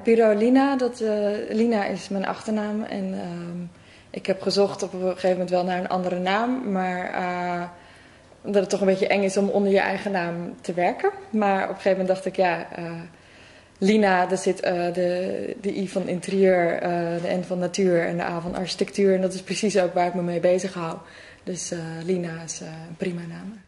Bureau Lina. Lina is mijn achternaam. En ik heb gezocht op een gegeven moment wel naar een andere naam. Maar omdat het toch een beetje eng is om onder je eigen naam te werken. Maar op een gegeven moment dacht ik, Lina, daar zit de I van interieur, de N van natuur en de A van architectuur. En dat is precies ook waar ik me mee bezig hou. Dus Lina is een prima naam.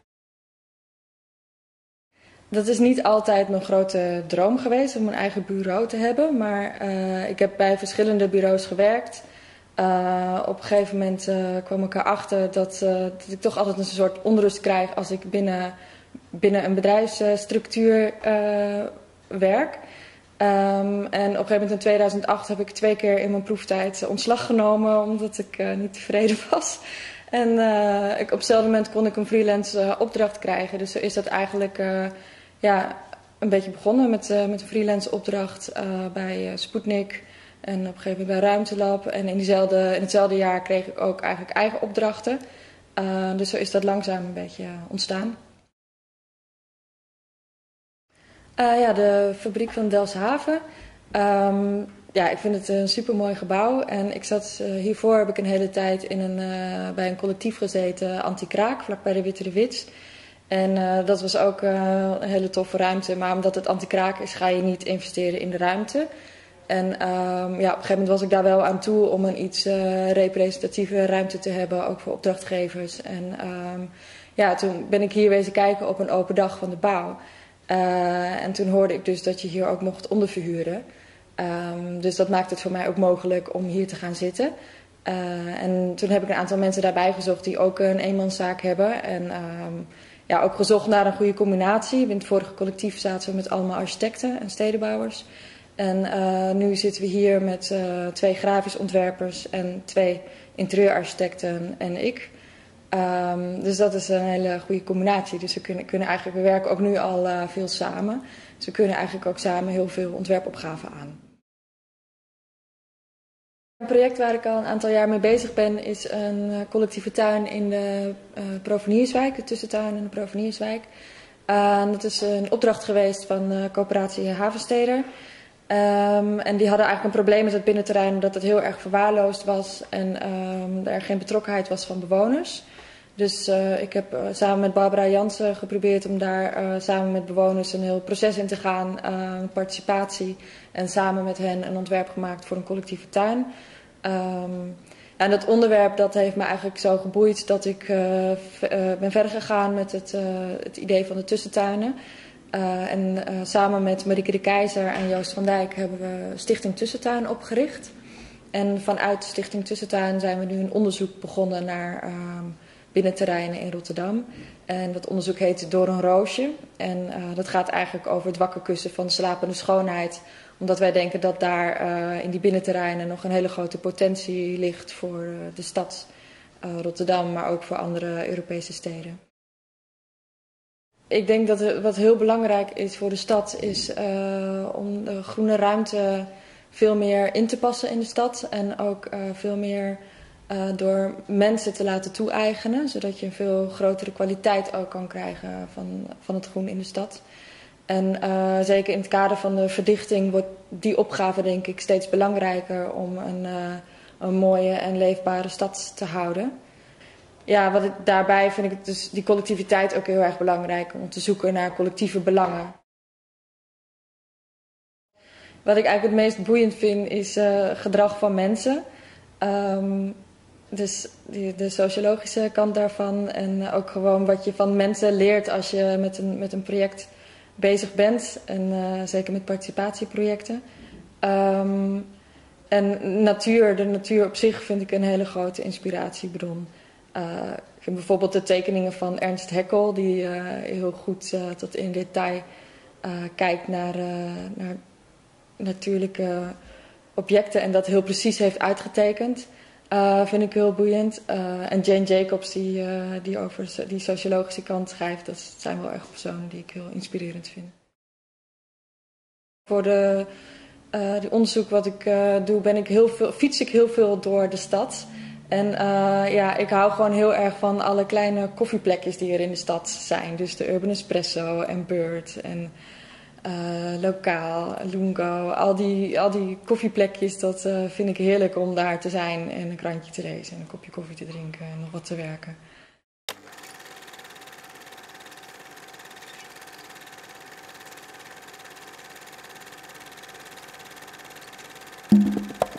Dat is niet altijd mijn grote droom geweest om mijn eigen bureau te hebben. Maar ik heb bij verschillende bureaus gewerkt. Op een gegeven moment kwam ik erachter dat ik toch altijd een soort onrust krijg als ik binnen een bedrijfsstructuur werk. En op een gegeven moment in 2008 heb ik 2 keer in mijn proeftijd ontslag genomen omdat ik niet tevreden was. En op hetzelfde moment kon ik een freelance opdracht krijgen. Dus zo is dat eigenlijk een beetje begonnen met een freelance opdracht bij Sputnik. En op een gegeven moment bij Ruimtelab. En in hetzelfde jaar kreeg ik ook eigenlijk eigen opdrachten. Dus zo is dat langzaam een beetje ontstaan. De fabriek van Delfshaven. Ik vind het een supermooi gebouw. En hiervoor heb ik een hele tijd bij een collectief gezeten, Anti-Kraak, vlakbij de Witte de Wits. En dat was ook een hele toffe ruimte. Maar omdat het Anti-Kraak is, ga je niet investeren in de ruimte. En op een gegeven moment was ik daar wel aan toe om een iets representatieve ruimte te hebben, ook voor opdrachtgevers. En toen ben ik hier wezen kijken op een open dag van de bouw. En toen hoorde ik dus dat je hier ook mocht onderverhuren. Dus dat maakt het voor mij ook mogelijk om hier te gaan zitten. En toen heb ik een aantal mensen daarbij gezocht die ook een eenmanszaak hebben. En ook gezocht naar een goede combinatie. In het vorige collectief zaten we met allemaal architecten en stedenbouwers. En nu zitten we hier met 2 grafisch ontwerpers en 2 interieurarchitecten en ik. Dus dat is een hele goede combinatie. Dus we werken ook nu al veel samen. Dus we kunnen eigenlijk ook samen heel veel ontwerpopgaven aan. Een project waar ik al een aantal jaar mee bezig ben is een collectieve tuin in de Provenierswijk, de tussentuin in de Provenierswijk. Dat is een opdracht geweest van coöperatie Havensteder. En die hadden eigenlijk een probleem met het binnenterrein omdat het heel erg verwaarloosd was en er geen betrokkenheid was van bewoners. Dus ik heb samen met Barbara Jansen geprobeerd om daar samen met bewoners een heel proces in te gaan, participatie. En samen met hen een ontwerp gemaakt voor een collectieve tuin. En dat onderwerp dat heeft me eigenlijk zo geboeid dat ik ben verder gegaan met het idee van de tussentuinen. Samen met Marieke de Keizer en Joost van Dijk hebben we Stichting Tussentuin opgericht. En vanuit Stichting Tussentuin zijn we nu een onderzoek begonnen naar binnenterreinen in Rotterdam. En dat onderzoek heet Door een Roosje. En dat gaat eigenlijk over het wakker kussen van de slapende schoonheid. Omdat wij denken dat daar in die binnenterreinen nog een hele grote potentie ligt voor de stad Rotterdam, maar ook voor andere Europese steden. Ik denk dat wat heel belangrijk is voor de stad is om de groene ruimte veel meer in te passen in de stad. En ook veel meer door mensen te laten toe-eigenen. Zodat je een veel grotere kwaliteit ook kan krijgen van het groen in de stad. En zeker in het kader van de verdichting wordt die opgave denk ik steeds belangrijker om een mooie en leefbare stad te houden. Ja, daarbij vind ik dus die collectiviteit ook heel erg belangrijk om te zoeken naar collectieve belangen. Wat ik eigenlijk het meest boeiend vind is gedrag van mensen. Dus de sociologische kant daarvan en ook gewoon wat je van mensen leert als je met een project bezig bent. En zeker met participatieprojecten. En de natuur op zich vind ik een hele grote inspiratiebron. Ik vind bijvoorbeeld de tekeningen van Ernst Haeckel, die heel goed tot in detail kijkt naar natuurlijke objecten en dat heel precies heeft uitgetekend. Vind ik heel boeiend. En Jane Jacobs, die over die sociologische kant schrijft, dat zijn wel echt personen die ik heel inspirerend vind. Voor die onderzoek wat ik doe, fiets ik heel veel door de stad. En ik hou gewoon heel erg van alle kleine koffieplekjes die er in de stad zijn. Dus de Urban Espresso en Bird. En Lokaal, Lungo, al die koffieplekjes, dat vind ik heerlijk om daar te zijn en een krantje te lezen en een kopje koffie te drinken en nog wat te werken.